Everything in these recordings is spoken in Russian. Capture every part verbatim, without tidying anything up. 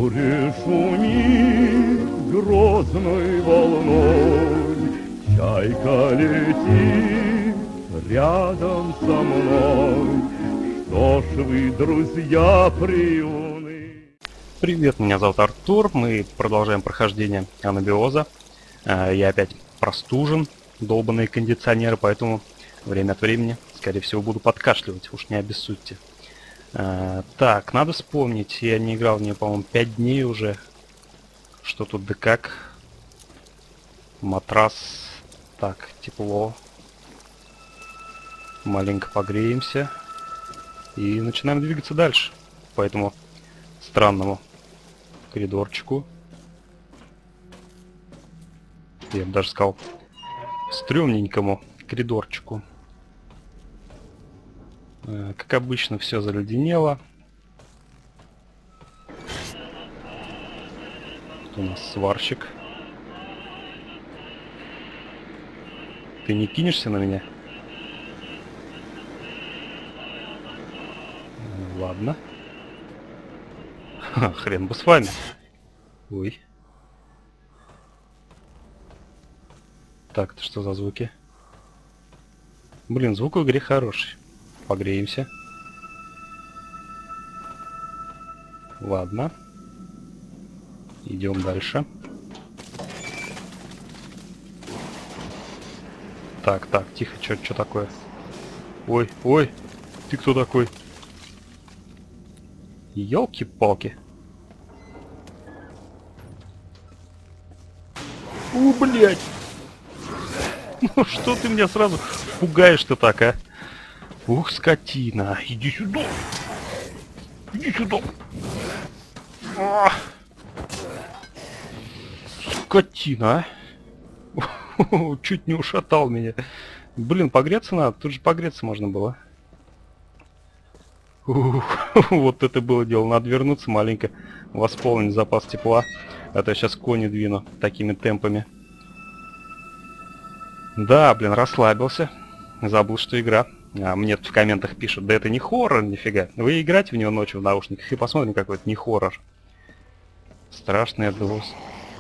Море шумит грозной волной, чайка летит рядом со мной. Что ж вы, друзья, приуны? Привет, меня зовут Артур, мы продолжаем прохождение Анабиоза. Я опять простужен, долбаные кондиционеры, поэтому время от времени, скорее всего, буду подкашливать, уж не обессудьте. Так, надо вспомнить, я не играл в нее, по-моему, пять дней уже. Что тут да как? Матрас. Так, тепло. Маленько погреемся. И начинаем двигаться дальше. По этому странному коридорчику. Я бы даже сказал, стрёмненькому коридорчику. Как обычно, все заледенело. Тут у нас сварщик. Ты не кинешься на меня? Ладно. Ха, хрен бы с вами. Ой. Так, это что за звуки? Блин, звук в игре хороший. Погреемся. Ладно. Идем дальше. Так, так, тихо, что что такое? Ой, ой, ты кто такой? Ёлки-палки. У, блядь! Ну что ты меня сразу пугаешь-то так, а? Ух, скотина, иди сюда! Иди сюда! А! Скотина, а! Чуть не ушатал меня. Блин, погреться надо, тут же погреться можно было. Ух, вот это было дело, надо вернуться маленько, восполнить запас тепла, а то я сейчас кони двину такими темпами. Да, блин, расслабился, забыл, что игра. А мне тут в комментах пишут, да это не хоррор, нифига. Вы играйте в него ночью в наушниках и посмотрим, какой это не хоррор. Страшный до ус...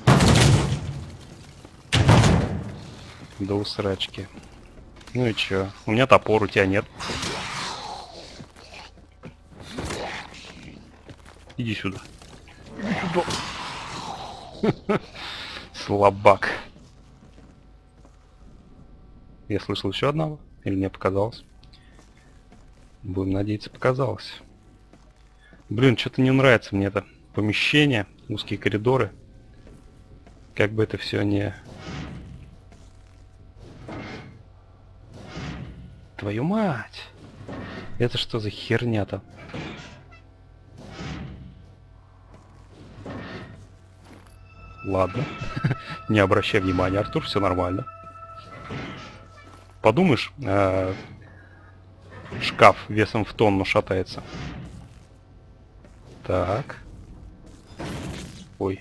до усрачки. Ну и чё? У меня топор, у тебя нет. Иди сюда. Иди сюда. Слабак. Я слышал еще одного? Или мне показалось? Будем надеяться, показалось. Блин, что-то не нравится мне это помещение, узкие коридоры. Как бы это все не... Твою мать! Это что за херня-то? Ладно. Не обращай внимания, Артур, все нормально. Подумаешь, э, шкаф весом в тонну шатается. Так. Ой.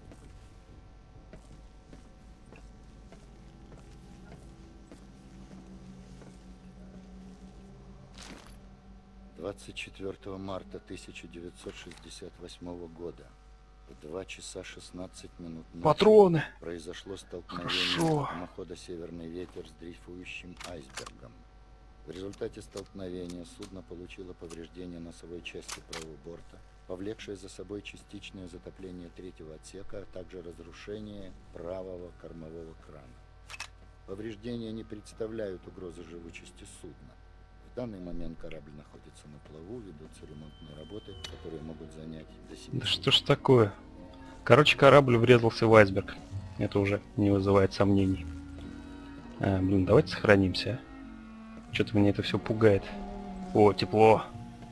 двадцать четвёртого марта тысяча девятьсот шестьдесят восьмого года в два часа шестнадцать минут ночи Патроны. произошло столкновение Хорошо. самохода «Северный ветер» с дрейфующим айсбергом. В результате столкновения судно получило повреждение носовой части правого борта, повлекшее за собой частичное затопление третьего отсека, а также разрушение правого кормового крана. Повреждения не представляют угрозы живучести судна. В данный момент корабль находится на плаву, ведутся ремонтные работы, которые могут занять до семи. Да что ж такое? Короче, корабль врезался в айсберг. Это уже не вызывает сомнений. А, блин, давайте сохранимся. Что-то меня это все пугает. О, тепло.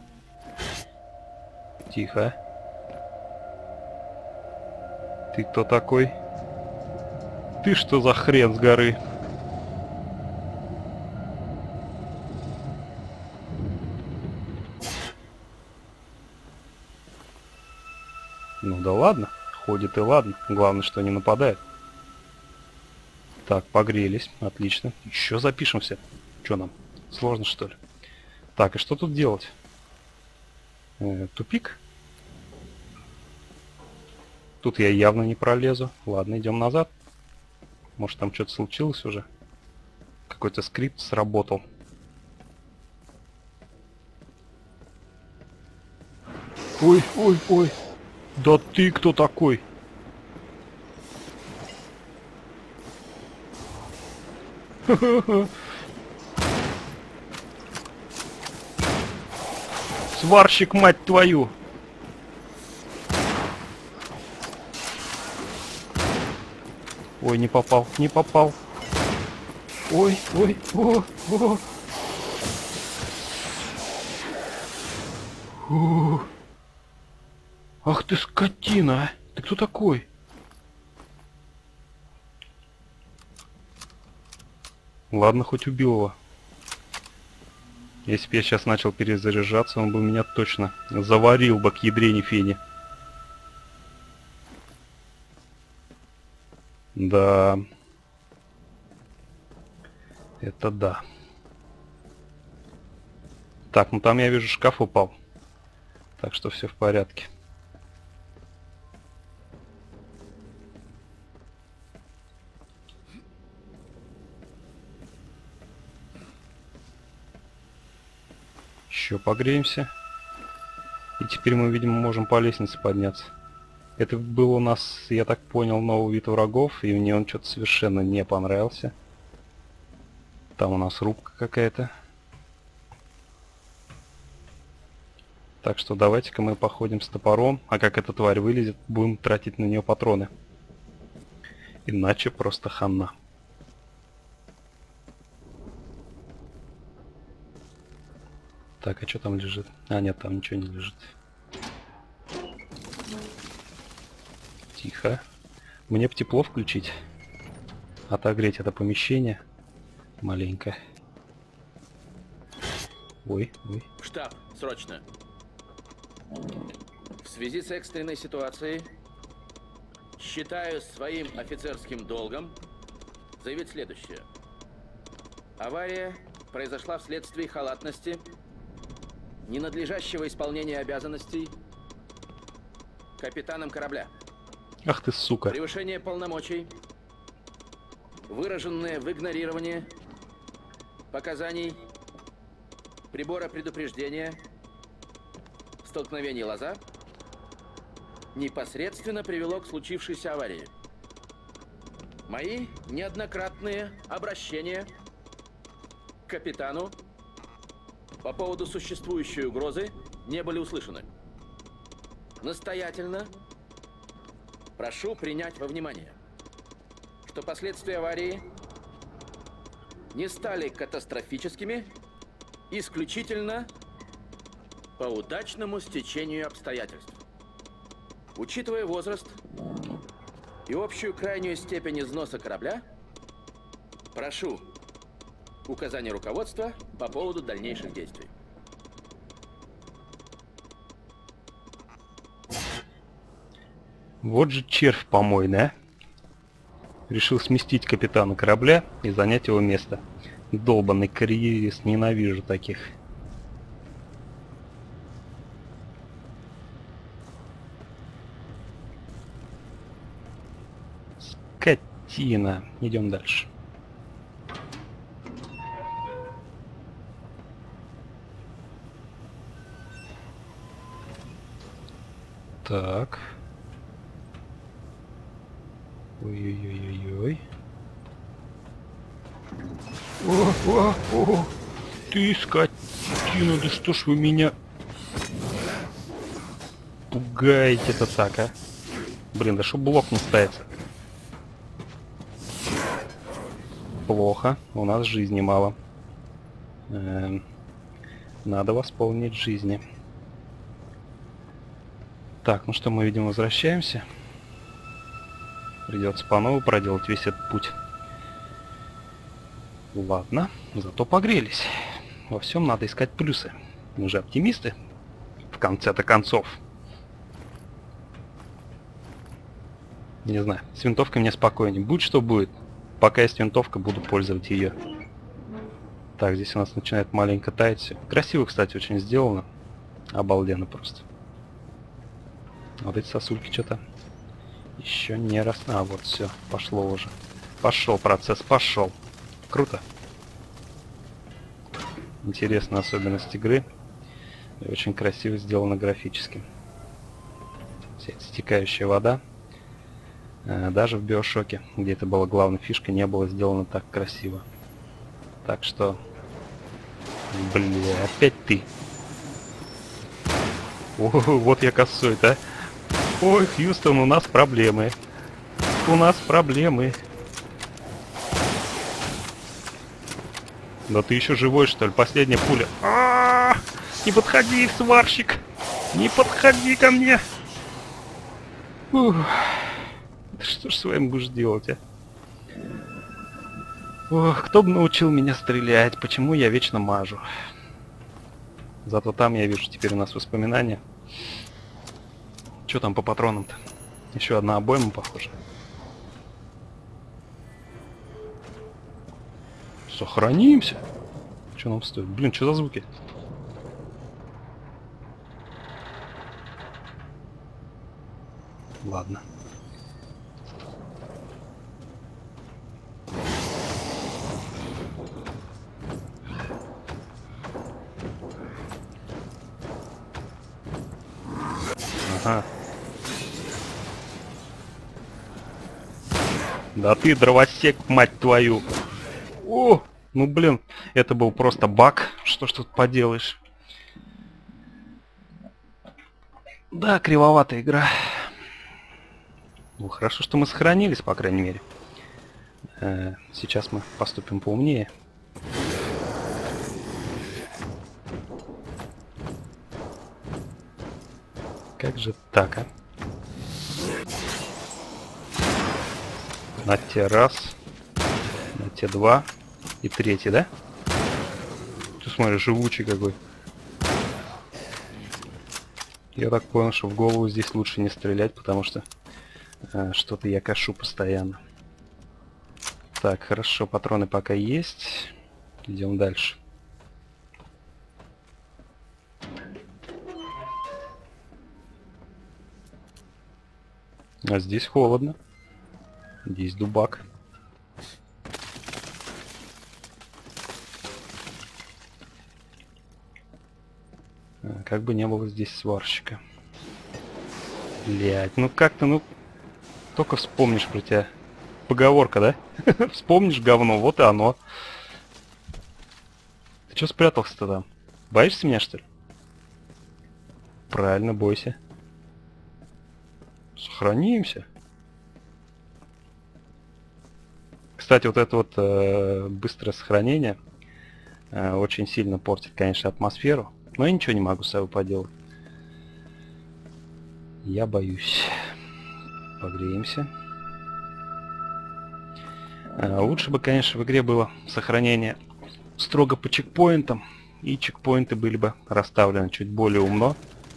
Тихо. Ты кто такой? Ты что за хрен с горы? Ну да ладно, ходит и ладно. Главное, что не нападает. Так, погрелись, отлично. Еще запишемся. Что нам? Сложно, что ли? Так, и что тут делать? Э, тупик? Тут я явно не пролезу. Ладно, идем назад. Может, там что-то случилось уже? Какой-то скрипт сработал. Ой, ой, ой. Да ты кто такой? Сварщик, мать твою! Ой, не попал, не попал. Ой, ой, о, о. Фу. Ах ты скотина, а! Ты кто такой? Ладно, хоть убил его. Если бы я сейчас начал перезаряжаться, он бы меня точно заварил бы к ядрене фени. Да. Это да. Так, ну там я вижу, шкаф упал. Так что все в порядке. Еще погреемся. И теперь мы, видимо, можем по лестнице подняться. Это был у нас, я так понял, новый вид врагов, и мне он что-то совершенно не понравился. Там у нас рубка какая-то. Так что давайте-ка мы походим с топором, а как эта тварь вылезет, будем тратить на нее патроны. Иначе просто хана. Так, а что там лежит? А, нет, там ничего не лежит. Тихо. Мне бы тепло включить. Отогреть это помещение. Маленько. Ой, ой. Штаб, срочно. В связи с экстренной ситуацией считаю своим офицерским долгом заявить следующее. Авария произошла вследствие халатности, ненадлежащего исполнения обязанностей капитаном корабля. Ах ты, сука. Превышение полномочий, выраженное в игнорировании показаний прибора предупреждения столкновение лоза непосредственно привело к случившейся аварии. Мои неоднократные обращения к капитану по поводу существующей угрозы не были услышаны. Настоятельно прошу принять во внимание, что последствия аварии не стали катастрофическими исключительно по удачному стечению обстоятельств. Учитывая возраст и общую крайнюю степень износа корабля, прошу указания руководства по поводу дальнейших действий. Вот же червь помойный, а? Решил сместить капитана корабля и занять его место. Долбанный карьерист, ненавижу таких. Скотина. Идем дальше. Так. Ой-ой-ой-ой-ой. О, о, о, ты скотина, да что ж вы меня пугаете-то так, а? Блин, да что блок не ставится? Плохо, у нас жизни мало. Эм, надо восполнить жизни. Так, ну что, мы, видимо, возвращаемся. Придется по новой проделать весь этот путь. Ладно, зато погрелись. Во всем надо искать плюсы. Мы же оптимисты. В конце-то концов. Не знаю, с винтовкой мне спокойнее. Будь что будет. Пока есть винтовка, буду пользоваться ее. Так, здесь у нас начинает маленько таять все. Красиво, кстати, очень сделано. Обалденно просто. Вот эти сосульки что-то Еще не раз. А, вот все, пошло уже. Пошел процесс, пошел. Круто. Интересная особенность игры. И очень красиво сделано графически. Вся эта стекающая вода. Даже в Биошоке, где это была главной фишкой, не было сделано так красиво. Так что... Бля, опять ты. О, вот я косой, да? Ой, Хьюстон, у нас проблемы. У нас проблемы. Да ты еще живой, что ли? Последняя пуля. А-а-а! Не подходи, сварщик! Не подходи ко мне! Ух. Да что ж с вами будешь делать, а? Ох, кто бы научил меня стрелять? Почему я вечно мажу? Зато там я вижу теперь у нас воспоминания. Что там по патронам-то? Еще одна обойма, похоже. Сохранимся. Что нам стоит? Блин, что за звуки? Ладно. Ага. Да ты дровосек, мать твою. О, ну блин, это был просто баг. Что ж тут поделаешь? Да, кривоватая игра. Ну, хорошо, что мы сохранились, по крайней мере. Э, сейчас мы поступим поумнее. Как же так, а? На те раз, на те два и третий, да? Ты смотри, живучий какой. Я так понял, что в голову здесь лучше не стрелять, потому что э, что-то я кашу постоянно. Так, хорошо, патроны пока есть. Идем дальше. А здесь холодно. Здесь дубак. А, как бы не было здесь сварщика. Блять, ну как-то, ну... Только вспомнишь про тебя. Поговорка, да? Вспомнишь говно, вот и оно. Ты чё спрятался-то там? Боишься меня, что ли? Правильно, бойся. Сохранимся. Кстати, вот это вот э, быстрое сохранение э, очень сильно портит, конечно, атмосферу. Но я ничего не могу с собой поделать. Я боюсь. Погреемся. Э, лучше бы, конечно, в игре было сохранение строго по чекпоинтам. И чекпоинты были бы расставлены чуть более умно.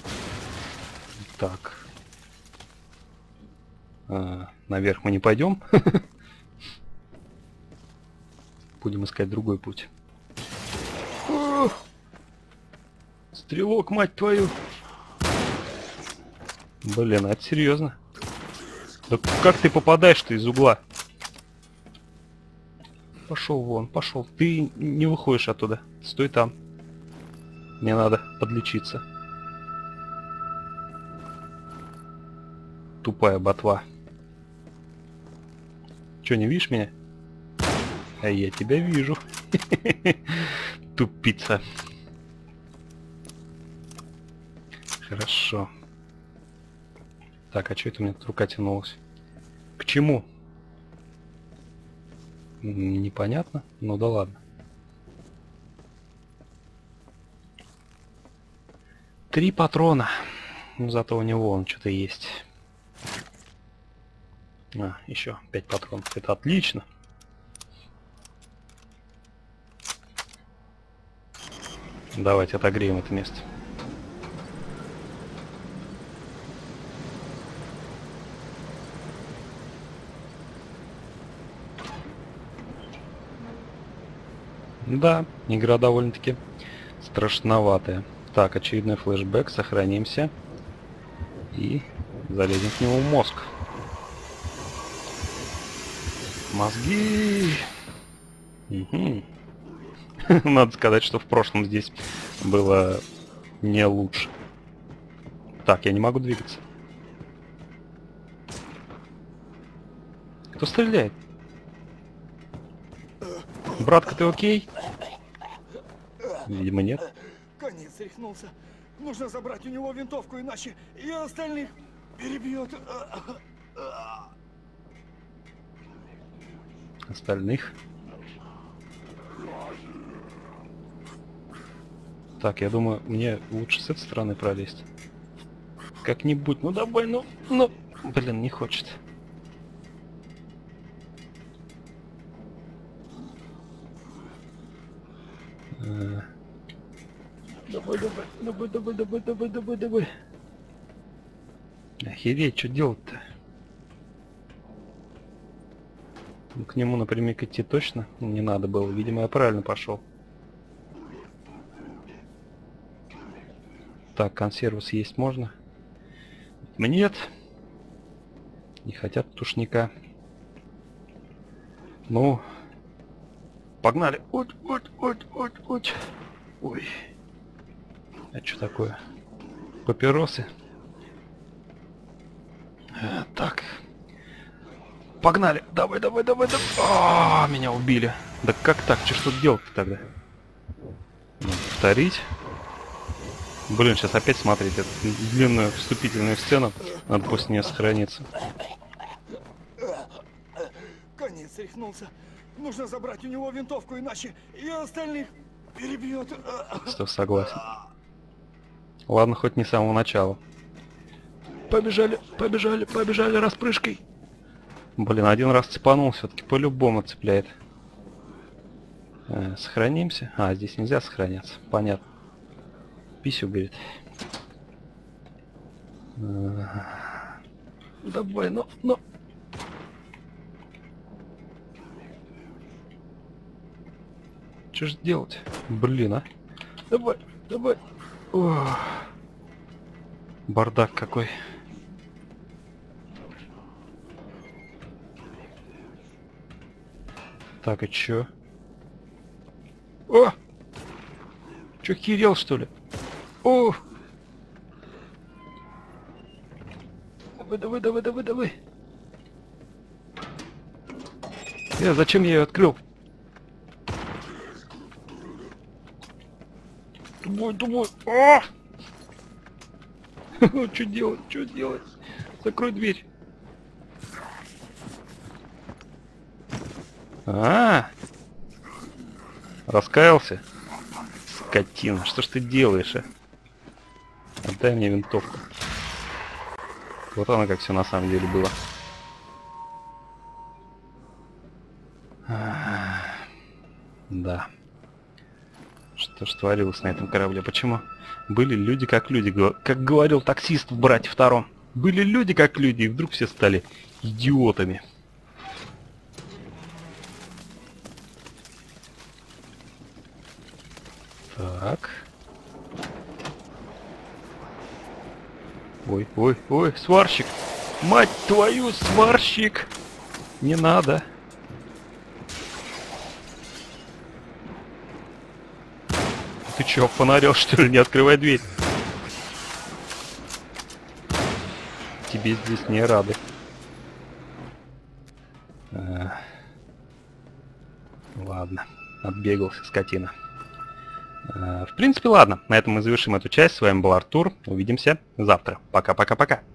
Так. Э, наверх мы не пойдем. Будем искать другой путь. О! Стрелок, мать твою! Блин, это серьезно. Да как ты попадаешь-то из угла? Пошел вон, пошел. Ты не выходишь оттуда. Стой там. Мне надо подлечиться. Тупая ботва. Че, не видишь меня? А я тебя вижу. Тупица. Хорошо. Так, а что это у меня тут рука тянулась? К чему? Непонятно. Ну да ладно. Три патрона. Ну зато у него он что-то есть. А, еще пять патронов. Это отлично. Давайте отогреем это место. Да, игра довольно-таки страшноватая. Так, очередной флешбэк. Сохранимся. И залезем к нему в мозг. Мозги. Угу. Надо сказать, что в прошлом здесь было не лучше. Так, я не могу двигаться. Кто стреляет? Братка, ты окей? Видимо, нет. Конец рехнулся. Нужно забрать у него винтовку, иначе и остальных перебьет. Остальных. Так, я думаю, мне лучше с этой стороны пролезть. Как-нибудь. Ну давай, ну, ну. Блин, не хочет. А... Давай, давай, давай, давай, давай, давай, давай, давай. Охереть, что делать-то? Ну, к нему напрямик идти точно не надо было. Видимо, я правильно пошел. Так, консерву съесть можно? Нет. Не хотят тушника. Ну. Погнали. Ой, ой, ой, ой, ой. Ой. А что такое? Папиросы. А, так. Погнали. Давай, давай, давай, давай. А, меня убили. Да как так? Что ж тут делать-то тогда? Надо повторить. Блин, сейчас опять смотреть эту длинную вступительную сцену. Надо после нее сохраниться. Конец рехнулся. Нужно забрать у него винтовку, иначе и остальных перебьет. Что, согласен. Ладно, хоть не с самого начала. Побежали, побежали, побежали распрыжкой. Блин, один раз цепанул, все-таки по-любому цепляет. Э, сохранимся. А, здесь нельзя сохраняться. Понятно. Писю, говорит. Э, давай, ну, ну. Что ж делать? Блин, а? Давай, давай. Ох. Бардак какой. Так, и чё? О! Чё, херел, что ли? О! Давай, давай, давай, давай, давай. Э, зачем я ее открыл? Думай, думай. О! Что делать? Что делать? Закрой дверь. А, раскаялся? Скотина, что ж ты делаешь, а? Отдай мне винтовку. Вот оно как все на самом деле было. А, да. Что ж творилось на этом корабле? Почему? Были люди как люди, как говорил таксист в «Брате втором». Были люди как люди, и вдруг все стали идиотами. Так. Ой, ой, ой, сварщик! Мать твою, сварщик! Не надо. Ты чё, фонарёшь, что ли? Не открывай дверь. Тебе здесь не рады. А, ладно, отбегался, скотина. А, в принципе, ладно. На этом мы завершим эту часть. С вами был Артур. Увидимся завтра. Пока-пока-пока.